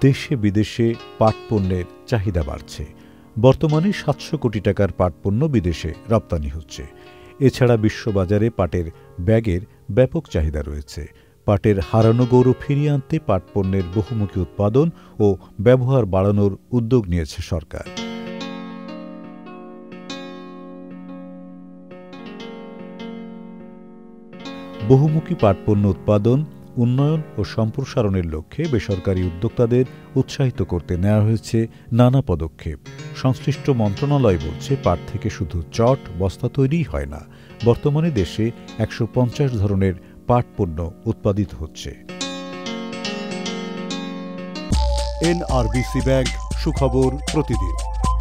দেশে বিদেশে পাট পণ্যের চাহিদা বাড়ছে। বর্তমানে ৭০০ কোটি টাকার পাট পণ্য বিদেশে রপ্তানি হচ্ছে। এছাড়া বিশ্ববাজারে পাটের ব্যাগের ব্যাপক চাহিদা রয়েছে। পাটের হারানো গৌরব ফিরিয়ে আনতে পাট পণ্যের বহুমুখী উৎপাদন ও ব্যবহার বাড়ানোর উদ্যোগ নিয়েছে সরকার। বহুমুখী পাট পণ্য উৎপাদন, উন্নয়ন ও সম্প্রসারণের লক্ষ্যে বেসরকারি উদ্যোক্তাদের উৎসাহিত করতে নেওয়া হয়েছে নানা পদক্ষেপ। সংশ্লিষ্ট মন্ত্রণালয় বলছে, পাট থেকে শুধু চট, বস্তা তৈরিই হয় না, বর্তমানে দেশে ১৫০ ধরনের পাট পণ্য উৎপাদিত হচ্ছে। NRBC ব্যাংক, সুখবর প্রতিদিন।